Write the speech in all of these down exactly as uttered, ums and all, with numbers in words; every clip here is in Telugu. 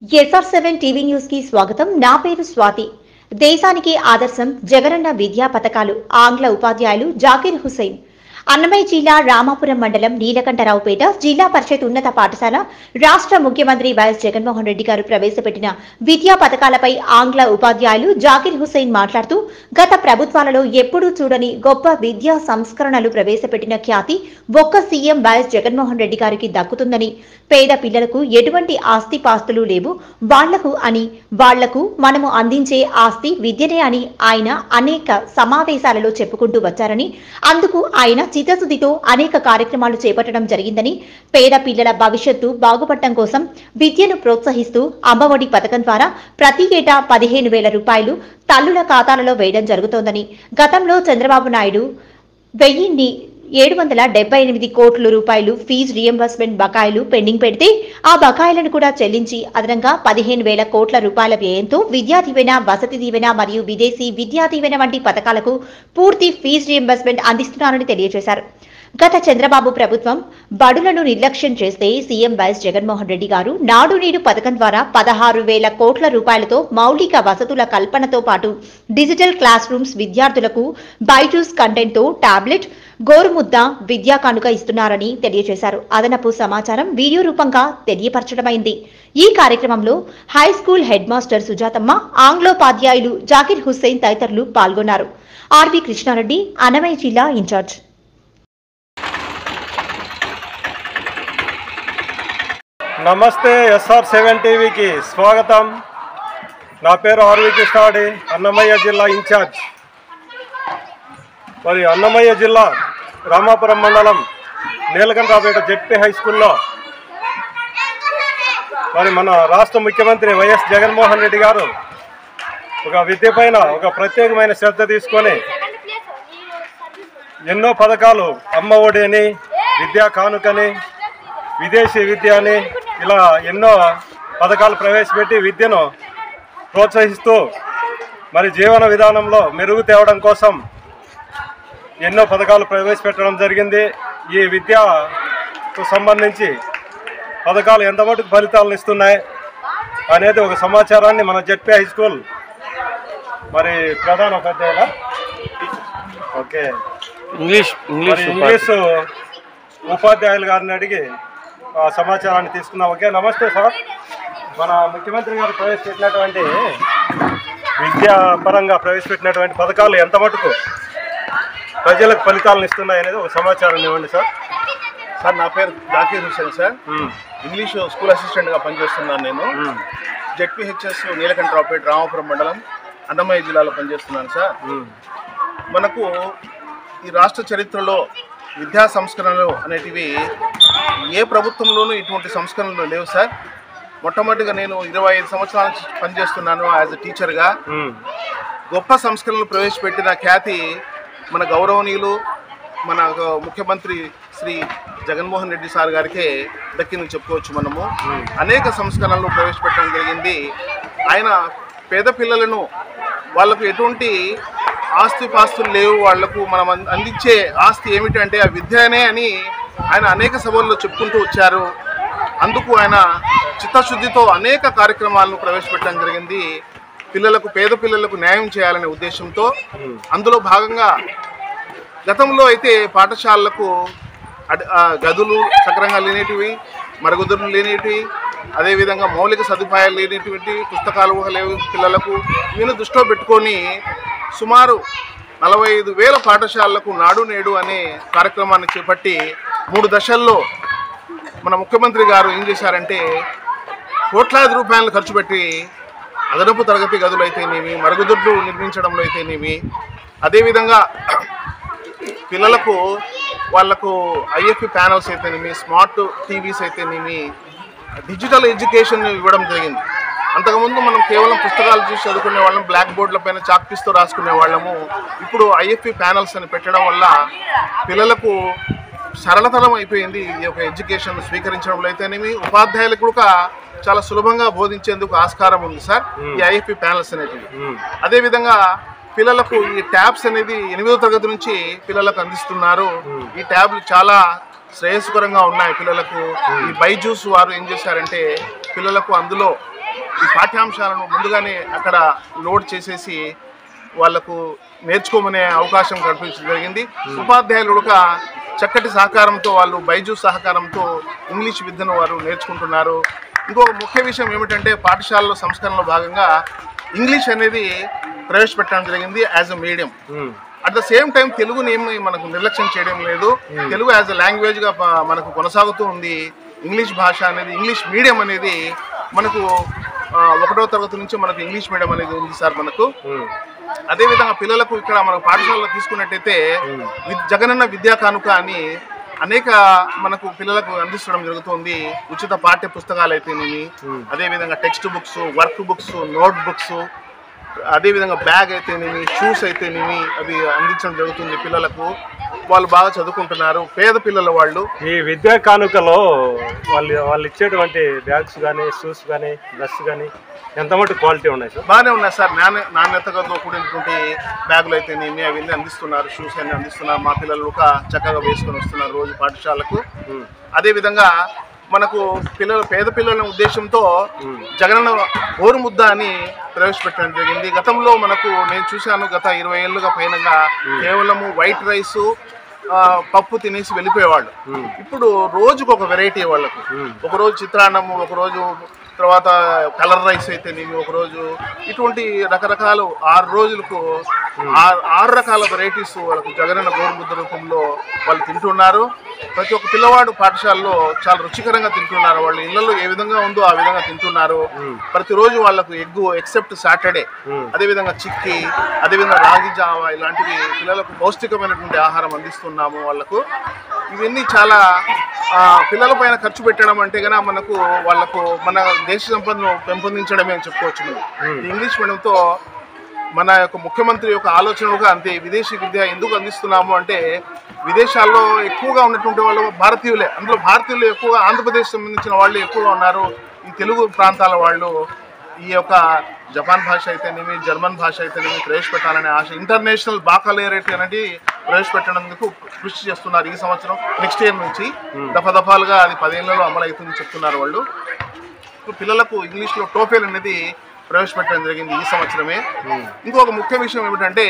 ఎస్ఆర్ సెవెన్ టీవీ న్యూస్ కి స్వాగతం. నా పేరు స్వాతి. దేశానికి ఆదర్శం జగనన్న విద్యా పథకాలు. ఆంగ్ల ఉపాధ్యాయులు జాకిర్ హుసేన్. అన్నమయ్య జిల్లా రామాపురం మండలం నీలకంఠరావుపేట జిల్లా పరిషత్ ఉన్నత పాఠశాల రాష్ట్ర ముఖ్యమంత్రి వైఎస్ జగన్మోహన్ రెడ్డి గారు ప్రవేశపెట్టిన విద్యా పథకాలపై ఆంగ్ల ఉపాధ్యాయులు జాకిర్ హుసేన్ మాట్లాడుతూ, గత ప్రభుత్వాలలో ఎప్పుడూ చూడని గొప్ప విద్యా సంస్కరణలు ప్రవేశపెట్టిన ఖ్యాతి ఒక్క సీఎం వైఎస్ జగన్మోహన్ రెడ్డి గారికి దక్కుతుందని, పేద పిల్లలకు ఎటువంటి ఆస్తిపాస్తులు లేవు వాళ్లకు అని, వాళ్లకు మనము అందించే ఆస్తి విద్యనే అని ఆయన అనేక సమావేశాలలో చెప్పుకుంటూ వచ్చారని, అందుకు ఆయన చిత్తశుద్ధితో అనేక కార్యక్రమాలు చేపట్టడం జరిగిందని, పేద పిల్లల భవిష్యత్తు బాగుపడటం కోసం విద్యను ప్రోత్సహిస్తూ అమ్మఒడి పథకం ద్వారా ప్రతి ఏటా పదిహేను వేల రూపాయలు తల్లుల ఖాతాలలో వేయడం జరుగుతోందని, గతంలో చంద్రబాబు నాయుడు వెయ్యిన్ని ఏడు వందల డెబ్బై ఎనిమిది కోట్ల రూపాయలు ఫీజు రియంబర్స్మెంట్ బకాయిలు పెండింగ్ పెడితే ఆ బకాయిలను కూడా చెల్లించి అదనంగా పదిహేను వేల కోట్ల రూపాయల వ్యయంతో విద్యా దీవెన, వసతి దీవెన మరియు విదేశీ విద్యా దీవెన వంటి పథకాలకు పూర్తి ఫీజు రియంబర్స్మెంట్ అందిస్తున్నారని తెలియజేశారు. గత చంద్రబాబు ప్రభుత్వం బడులను నిర్లక్ష్యం చేస్తే సీఎం వైఎస్ జగన్మోహన్ రెడ్డి గారు నాడు నేడు పథకం ద్వారా పదహారు వేల కోట్ల రూపాయలతో మౌలిక వసతుల కల్పనతో పాటు డిజిటల్ క్లాస్ రూమ్స్, విద్యార్థులకు బైజూస్ కంటెంట్ తో టాబ్లెట్, గోరుముద్ద విద్యా కానుక ఇస్తున్నారని తెలియజేశారు. అదనపు సమాచారం వీడియో రూపంగా తెలియపరచడమైంది. ఈ కార్యక్రమంలో high school head master Sujathamma, ఆంగ్లోపాధ్యాయులు జాకిర్ హుస్సేన్ తదితరులు పాల్గొన్నారు. ఆర్వి కృష్ణారెడ్డి, అన్నమయ్య జిల్లా ఇన్ఛార్జ్. నమస్తే, ఎస్ఆర్ సెవెన్ టీవీకి స్వాగతం. నా పేరు ఆర్వి కృష్ణారెడ్డి, అన్నమయ్య జిల్లా ఇన్ఛార్జ్. మరి అన్నమయ్య జిల్లా రామాపురం మండలం నీలకంఠరావుపేట జెడ్పీ హై స్కూల్లో మరి మన రాష్ట్ర ముఖ్యమంత్రి వైఎస్ జగన్మోహన్ రెడ్డి గారు ఒక విద్య పైన ఒక ప్రత్యేకమైన శ్రద్ధ తీసుకొని ఎన్నో పథకాలు, అమ్మ ఒడి అని, విద్యా కానుకని, విదేశీ విద్య అని, ఇలా ఎన్నో పథకాలు ప్రవేశపెట్టి విద్యను ప్రోత్సహిస్తూ మరి జీవన విధానంలో మెరుగు తేవడం కోసం ఎన్నో పథకాలు ప్రవేశపెట్టడం జరిగింది. ఈ విద్యకు సంబంధించి పథకాలు ఎంత మటుకు ఫలితాలను ఇస్తున్నాయి అనేది ఒక సమాచారాన్ని మన జెడ్పీ హై స్కూల్ మరి ప్రధాన ఉపాధ్యాయుల ఓకే ఇంగ్లీష్ ఇంగ్లీష్ ఇంగ్లీషు ఉపాధ్యాయులు గారిని అడిగి ఆ సమాచారాన్ని తీసుకున్నాం. ఓకే, నమస్తే సార్. మన ముఖ్యమంత్రి గారు ప్రవేశపెట్టినటువంటి విద్యాపరంగా ప్రవేశపెట్టినటువంటి పథకాలు ఎంత మటుకు ప్రజలకు ఫలితాలను ఇస్తున్నాయి అనేది ఒక సమాచారం ఇవ్వండి సార్. సార్, నా పేరు Zakir Hussain sir. English school అసిస్టెంట్గా పనిచేస్తున్నాను. నేను జెడ్పీహెచ్ఎస్ నీలకంఠరావుపేట రామాపురం మండలం అన్నమయ్య జిల్లాలో పనిచేస్తున్నాను సార్. మనకు ఈ రాష్ట్ర చరిత్రలో విద్యా సంస్కరణలు అనేటివి ఏ ప్రభుత్వంలోనూ ఇటువంటి సంస్కరణలు లేవు సార్. మొట్టమొదటిగా నేను ఇరవై ఐదు సంవత్సరాల నుంచి పనిచేస్తున్నాను యాజ్ ఎ టీచర్గా. గొప్ప సంస్కరణలు ప్రవేశపెట్టిన ఖ్యాతి మన గౌరవనీయులు మన ముఖ్యమంత్రి శ్రీ జగన్మోహన్ రెడ్డి సార్ గారికే దక్కిందని చెప్పుకోవచ్చు. మనము అనేక సంస్కరణలు ప్రవేశపెట్టడం జరిగింది. ఆయన పేద పిల్లలను, వాళ్ళకు ఎటువంటి ఆస్తి పాస్తులు లేవు, వాళ్లకు మనం అందించే ఆస్తి ఏమిటంటే ఆ విద్యనే అని ఆయన అనేక సభల్లో చెప్పుకుంటూ వచ్చారు. అందుకు ఆయన చిత్తశుద్ధితో అనేక కార్యక్రమాలను ప్రవేశపెట్టడం జరిగింది. పిల్లలకు, పేద పిల్లలకు న్యాయం చేయాలనే ఉద్దేశంతో. అందులో భాగంగా గతంలో అయితే పాఠశాలలకు గదులు సక్రంగా లేనిటివి, మరుగుదొడ్లు లేనిటివి, అదేవిధంగా మౌలిక సదుపాయాలు లేనిటువంటి పుస్తకాలు లేవు పిల్లలకు. ఇవన్నీ దృష్టిలో పెట్టుకొని సుమారు నలభై ఐదు వేల పాఠశాలలకు నాడు నేడు అనే కార్యక్రమాన్ని చేపట్టి మూడు దశల్లో మన ముఖ్యమంత్రి గారు ఏం చేశారంటే కోట్లాది రూపాయలు ఖర్చు పెట్టి అదనపు తరగతి గదులు అయితేనేమి, మరుగుదొడ్లు నిర్మించడంలో అయితేనేమి, అదేవిధంగా పిల్లలకు వాళ్లకు ఐఎఫ్ఈ ప్యానల్స్ అయితేనేమి, స్మార్ట్ టీవీస్ అయితేనేమి, డిజిటల్ ఎడ్యుకేషన్ ఇవ్వడం జరిగింది. అంతకుముందు మనం కేవలం పుస్తకాలు చూసి చదువుకునే వాళ్ళం, బ్లాక్ బోర్డుల పైన చాక్పీస్తో రాసుకునే వాళ్ళము. ఇప్పుడు ఐఎఫ్ఈ ప్యానల్స్ అని పెట్టడం వల్ల పిల్లలకు సరళతరం అయిపోయింది ఈ యొక్క ఎడ్యుకేషన్ స్వీకరించడంలో అయితేనేమి. ఉపాధ్యాయులకు కూడా చాలా సులభంగా బోధించేందుకు ఆస్కారం ఉంది సార్ ఈ ఐఎఫ్ఈ ప్యానల్స్ అనేటివి. అదేవిధంగా పిల్లలకు ఈ ట్యాబ్స్ అనేది ఎనిమిదో తరగతి నుంచి పిల్లలకు అందిస్తున్నారు. ఈ ట్యాబ్లు చాలా శ్రేయస్కరంగా ఉన్నాయి పిల్లలకు. ఈ బైజూస్ వారు ఏం చేశారంటే పిల్లలకు అందులో ఈ పాఠ్యాంశాలను ముందుగానే అక్కడ లోడ్ చేసేసి వాళ్లకు నేర్చుకోమనే అవకాశం కల్పించడం జరిగింది. ఉపాధ్యాయులు కూడా చక్కటి సహకారంతో వాళ్ళు బైజూస్ సహకారంతో ఇంగ్లీష్ విద్యను వారు నేర్చుకుంటున్నారు. ఇంకొక ముఖ్య విషయం ఏమిటంటే పాఠశాలలో సంస్కరణలో భాగంగా ఇంగ్లీష్ అనేది ప్రవేశపెట్టడం జరిగింది as a medium. At the same time తెలుగుని ఏమి మనకు నిర్లక్ష్యం చేయడం లేదు. తెలుగు యాజ్ అ లాంగ్వేజ్గా మనకు కొనసాగుతూ ఉంది. ఇంగ్లీష్ భాష అనేది ఇంగ్లీష్ మీడియం అనేది మనకు ఒకటో తరగతి నుంచి మనకు ఇంగ్లీష్ మీడియం అనేది ఉంది సార్ మనకు. అదేవిధంగా పిల్లలకు ఇక్కడ మన పాఠశాలలో తీసుకున్నట్టయితే జగనన్న విద్యా కానుక అని అనేక మనకు పిల్లలకు అందించడం జరుగుతుంది. ఉచిత పాఠ్య పుస్తకాలు అయితేనేమి, అదేవిధంగా text books, work books, note books, అదేవిధంగా బ్యాగ్ అయితేనేమి, షూస్ అయితేనేమి అవి అందించడం జరుగుతుంది పిల్లలకు. వాళ్ళు బాగా చదువుకుంటున్నారు, పేద పిల్లల వాళ్ళు. ఈ విద్యా కానుకలో వాళ్ళు వాళ్ళు ఇచ్చేటువంటి బ్యాగ్స్ కానీ, షూస్ కానీ, డ్రెస్ కానీ ఎంత మటు క్వాలిటీ ఉన్నాయి సార్? బాగానే ఉన్నాయి సార్. నాణ్య నాణ్యతతో కూడినటువంటి బ్యాగులు అయితేనేమి అవన్నీ అందిస్తున్నారు, షూస్ అన్ని అందిస్తున్నారు. మా పిల్లలు ఒక చక్కగా వేసుకొని వస్తున్నారు రోజు పాఠశాలకు. అదేవిధంగా మనకు పిల్లలు పేద పిల్లల ఉద్దేశంతో జగనన్న గోరు ముద్ద అని ప్రవేశపెట్టడం జరిగింది. గతంలో మనకు నేను చూశాను, గత ఇరవై ఏళ్ళుగా పైనగా కేవలము వైట్ రైసు పప్పు తినేసి వెళ్ళిపోయేవాళ్ళు. ఇప్పుడు రోజుకు ఒక వెరైటీ వాళ్ళకు, ఒకరోజు చిత్రాన్నము, ఒకరోజు తర్వాత కలర్ రైస్ అయితే నేను ఒకరోజు, ఇటువంటి రకరకాలు ఆరు రోజులకు ఆరు ఆరు రకాల వెరైటీస్ వాళ్ళకు జగనన్న గోరుముద్ద రూపంలో వాళ్ళు తింటున్నారు. ప్రతి ఒక్క పిల్లవాడు పాఠశాలలో చాలా రుచికరంగా తింటున్నారు. వాళ్ళ ఇళ్లలో ఏ విధంగా ఉందో ఆ విధంగా తింటున్నారు. ప్రతిరోజు వాళ్ళకు ఎగ్గు ఎక్సెప్ట్ సాటర్డే, అదేవిధంగా చిక్కి, అదేవిధంగా రాగి జావా ఇలాంటివి పిల్లలకు పౌష్టికమైనటువంటి ఆహారం అందిస్తున్నాము వాళ్ళకు. ఇవన్నీ చాలా పిల్లల పైన ఖర్చు పెట్టడం అంటే కన్నా మనకు వాళ్ళకు మన దేశ సంపదను పెంపొందించడమే అని చెప్పుకోవచ్చు. మనం ఇంగ్లీష్ మీడియంతో మన యొక్క ముఖ్యమంత్రి యొక్క ఆలోచనగా అంతే. విదేశీ విద్య ఎందుకు అందిస్తున్నాము అంటే విదేశాల్లో ఎక్కువగా ఉన్నటువంటి వాళ్ళు భారతీయులే, అందులో భారతీయులు ఎక్కువగా ఆంధ్రప్రదేశ్ సంబంధించిన వాళ్ళు ఎక్కువగా ఉన్నారు. ఈ తెలుగు ప్రాంతాల వాళ్ళు ఈ యొక్క జపాన్ భాష అయితేనేమి, జర్మన్ భాష అయితేనేమి ప్రవేశపెట్టాలనే ఆశ, ఇంటర్నేషనల్ బాకాలేరేట్ అనేది ప్రవేశపెట్టడానికి కృషి చేస్తున్నారు. ఈ సంవత్సరం నెక్స్ట్ ఇయర్ నుంచి దఫాదఫాలుగా అది పదేళ్లలో అమలు అవుతుందని చెప్తున్నారు వాళ్ళు. పిల్లలకు ఇంగ్లీష్లో టోఫెల్ అనేది ప్రవేశపెట్టడం జరిగింది ఈ సంవత్సరమే. ఇంకొక ముఖ్య విషయం ఏమిటంటే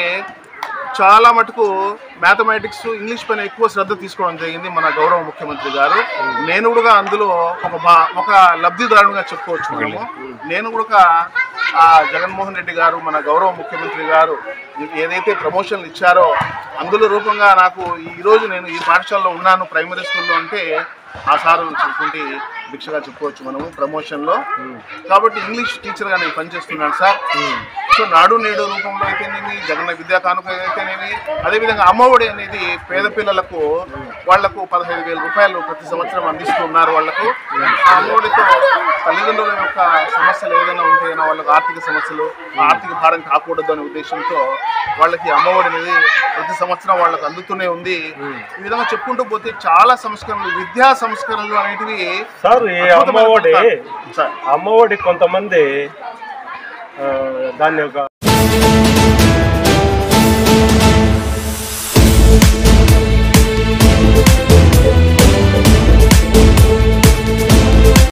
చాలా మటుకు మ్యాథమెటిక్స్, ఇంగ్లీష్ పైన ఎక్కువ శ్రద్ధ తీసుకోవడం జరిగింది మన గౌరవ ముఖ్యమంత్రి గారు. నేను కూడా అందులో ఒక బా ఒక లబ్ధిదారునిగా చెప్పుకోవచ్చు మనము. నేను కూడా ఆ జగన్మోహన్ రెడ్డి గారు మన గౌరవ ముఖ్యమంత్రి గారు ఏదైతే ప్రమోషన్లు ఇచ్చారో అందులో రూపంగా నాకు ఈరోజు నేను ఈ పాఠశాలలో ఉన్నాను ప్రైమరీ స్కూల్లో అంటే ఆ సారు చెప్పుకుంటే భిక్షగా చెప్పుకోవచ్చు మనము ప్రమోషన్లో. కాబట్టి ఇంగ్లీష్ టీచర్గా నేను పనిచేస్తున్నాను సార్. సో నాడు నేడు రూపంలో అయితేనేమి, జగన్న విద్యా కానుక అయితేనేమి, అదేవిధంగా అమ్మఒడి అనేది పేద పిల్లలకు వాళ్లకు పదహైదు వేల రూపాయలు ప్రతి సంవత్సరం అందిస్తున్నారు వాళ్లకు. ఆ అమ్మఒడితో తల్లిదండ్రుల యొక్క సమస్యలు ఏదైనా ఉంటేనా వాళ్ళకు ఆర్థిక సమస్యలు, ఆర్థిక భారం కాకూడదు అనే ఉద్దేశంతో వాళ్ళకి అమ్మఒడి అనేది ప్రతి సంవత్సరం వాళ్ళకు అందుతూనే ఉంది. ఈ విధంగా చెప్పుకుంటూ పోతే చాలా సంస్కరణలు, విద్యా సంస్కరణలు అనేటివి సార్. ఈ అమ్మఒడి అమ్మఒడి కొంతమంది దాన్ని ఒక